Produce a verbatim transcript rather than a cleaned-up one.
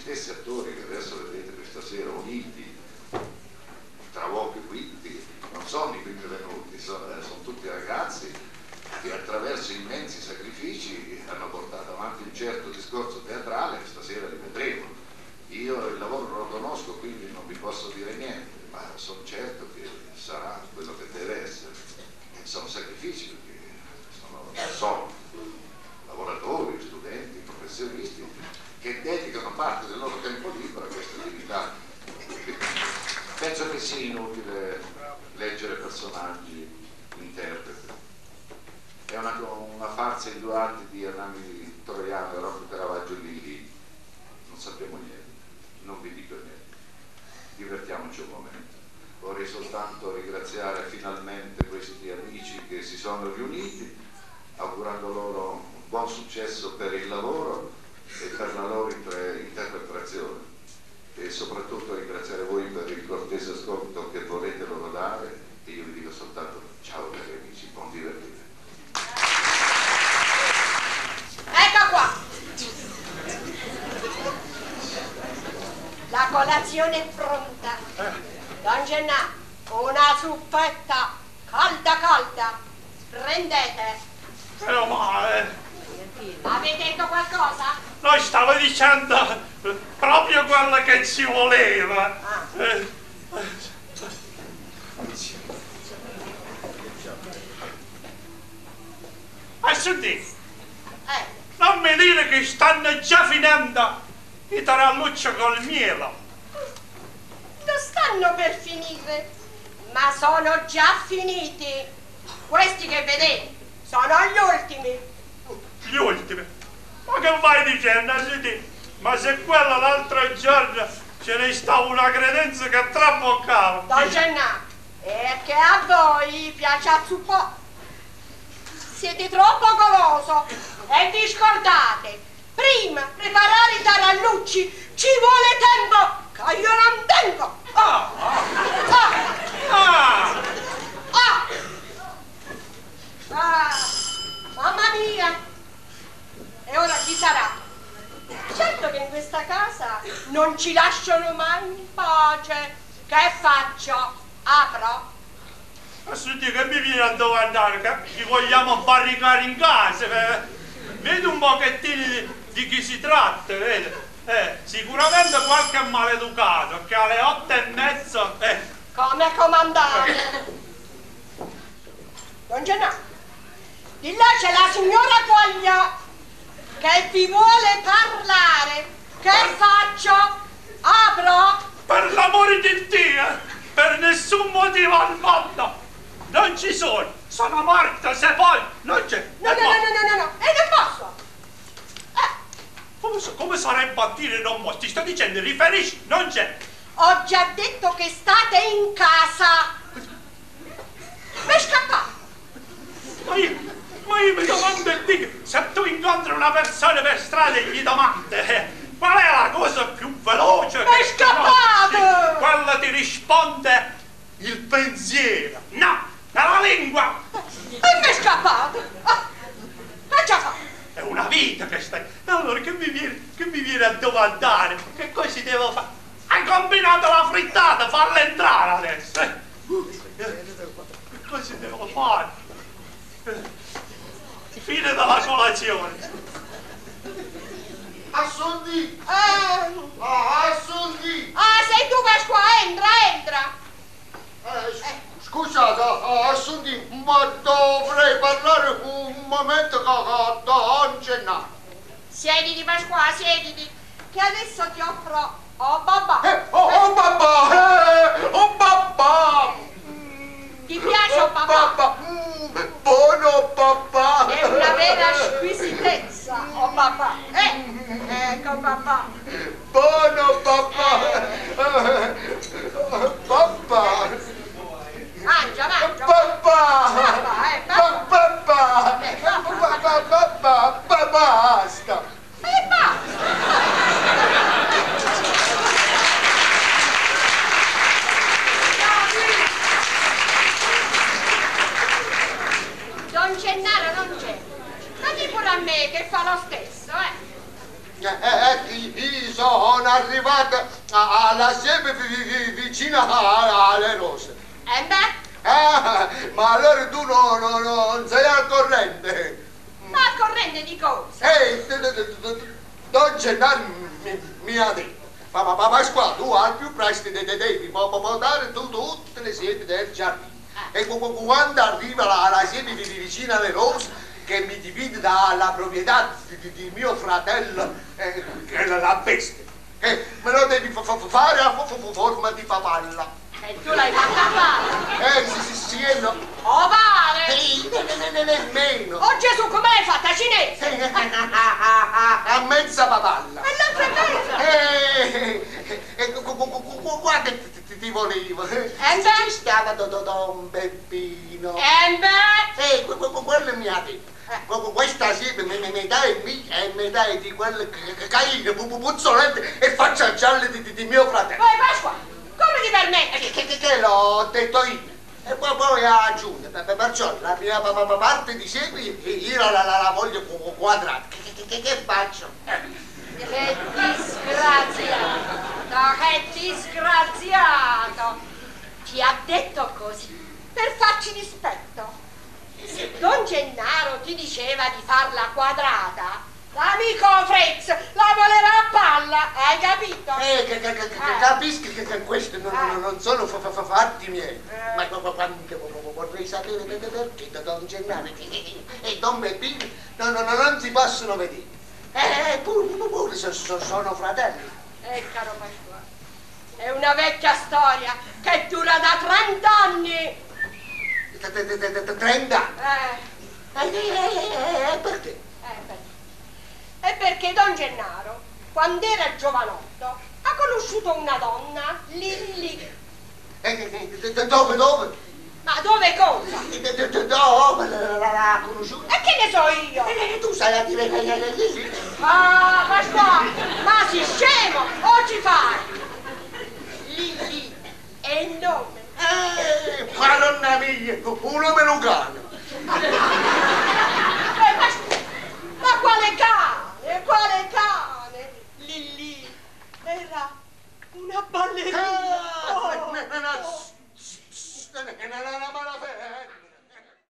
stessi attori che adesso vedete questa sera uniti tra uoco e quinti non sono i primi venuti, sono, eh, sono tutti ragazzi che attraverso immensi sacrifici hanno portato avanti un certo discorso teatrale che stasera li vedremo. Io il lavoro non lo conosco, quindi non vi posso dire niente, ma sono certo che sarà quello che deve essere. E sono sacrifici perché sono, sono lavoratori, studenti, professionisti che dedicano parte del loro tempo libero a questa attività. Penso che sia inutile leggere personaggi, interpreti. È una, una farsa in due atti di Hernani Troiano e Rocco Caravaggio lì lì. Non sappiamo niente, non vi dico niente. Divertiamoci un momento. Vorrei soltanto ringraziare finalmente questi amici che si sono riuniti, augurando loro un buon successo per il lavoro e per la loro interpretazione, e soprattutto ringraziare voi per il cortese ascolto che vorrete loro dare, e io vi dico soltanto ciao cari amici, buon divertimento. Ecco qua la colazione è pronta. Don Gennà, una zuppetta calda calda, prendete. Meno male. Avete detto qualcosa? Noi stavo dicendo proprio quello che ci voleva. Ah. Eh, eh. Senti, Eh, non mi dire che stanno già finendo i tarallucci col miele. non stanno per finire, ma sono già finiti. Questi che vedete sono gli ultimi. Gli ultimi. Ma che vai dicendo? Senti, ma se quello l'altro giorno ce ne stava una credenza che traboccava. Don Gennà, è che a voi piace a zuppò. Siete troppo goloso e vi scordate. Prima preparare i tarallucci ci vuole tempo che io non tengo. Ah! Ah! Ah! Ah! Ah! Mamma mia! E ora chi sarà? Certo che in questa casa non ci lasciano mai in pace. Che faccio? Apro? Ma senti che mi viene a domandare che ci vogliamo barricare in casa, eh? Vedi un pochettino di, di chi si tratta, vedi? Eh, sicuramente qualche maleducato che alle otto e mezzo, eh. Come comandate? Don Gennà, di là c'è la signora Quaglia che vi vuole parlare. Che faccio? Apro? Per l'amore di Dio, per nessun motivo al mondo, non ci sono, sono morto, se poi non c'è. No, no, no, no, no, no, no, e non posso. Eh, Come, come sarebbe a dire non mo? Ti sto dicendo, riferisci, non c'è. ho già detto che state in casa. Mi scappate. Ma io, ma io mi domando a te, se tu incontri una persona per strada e gli domandi eh, qual è la cosa più veloce Ma che scappate! conosci, quella ti risponde il pensiero. No, la lingua. E mi scappate. Ah, che già fa? È una vita che stai. Allora che mi viene, che mi viene a domandare? Che cosa devo fare? Hai combinato la frittata, farla entrare adesso. Eh? Che cosa devo fare? Eh, Fine della colazione. Assundi! Eh, Ah, assundi! ah, sei tu che qua, entra, entra. Eh, s- scusate, ah, assundi, ma dovrei parlare un momento con Don Gennà. Siediti Pasqua, siediti, che adesso ti offro oh babà. Eh, oh, oh babà! Eh, oh babà! Ti piace oh babà? Babà! Mm, buono babà! È una vera squisitezza oh babà. Eh, ecco babà. Buono babà! Eh, babà! Mangia, mangia. Babà! Babà, eh, babà. Babà! Eh, babà. Babà, babà, babà, basta! E basta. Don Gennaro non c'è. Ma di pure a me che fa lo stesso, eh. Eh, eh, io so sono arrivata alla siepe vicina alle rose. E beh? Ah, ma allora tu no, no, no, non sei al corrente. Ma al corrente di cosa? Ehi, Don Gennaro mi, mi ha detto, ma, ma, ma Pasquale, tu al più presto te devi portare tu tutte le siepi del giardino. E quando arriva la, la siepe vicina alle rose, che mi divide dalla proprietà di, di, di mio fratello, eh, che è la bestia, eh, me lo devi fa, fa, fare a forma di papalla. E tu l'hai fatta fare? Eh, sì, sì, sì, e no. Oh, pare! Ehi, ne, ne, ne, nemmeno. Oh Gesù, come l'hai fatta, cinese? A mezza papalla. E l'altra è mezza! Eh, eh, guarda, ti, ti volevo. E Ci beh? stava Don Peppino. E beh? Eh, quello mi ha detto. Questa siepe metà è mia e metà è di quelle caine, puzzolente e faccia gialle di, di, di mio fratello. Poi Pasqua, come ti permetti? Che, che, che l'ho detto io. E poi, poi aggiunge, perciò la mia parte di siepe io la, la, la voglio quadrata. Che, che, che, che faccio? Che disgraziato, che disgraziato! Ti ha detto così, per farci dispetto. Se Don Gennaro ti diceva di farla quadrata, l'amico Fritz la voleva a palla, hai capito? Eh, che, che, che, Eh. capisci che, che questi non, Eh. non sono fa, fa, fa, fatti miei. Eh. Ma qua- qua- quando vorrei sapere perché perché da Don Gennaro e Don Peppino no, no, no, non si possono vedere. Eh, pure, pure, pure so- so- sono fratelli. Eh, caro Pasquale, è una vecchia storia che dura da trent'anni. T- t- t- t- trenta anni. Eh, Eh, eh, eh, eh, perché? eh, beh. È perché Don Gennaro, quando era giovanotto, ha conosciuto una donna, Lilli. Eh, eh, eh, dove, dove? Ma dove cosa? Eh, d- d- d- Dove l'ha l'ha conosciuta? E che ne so io? Eh, tu sai a dire che è lì. Ah, Pasquale, ma sei scemo o ci fai? Lilli è il nome. Eh, madonna mia, un nome lucano. Eh, ma, ma quale cane? Quale cane? Lilli era una ballerina. Ah, Oh, no, no, no, oh. s- s- s- non è una malafede.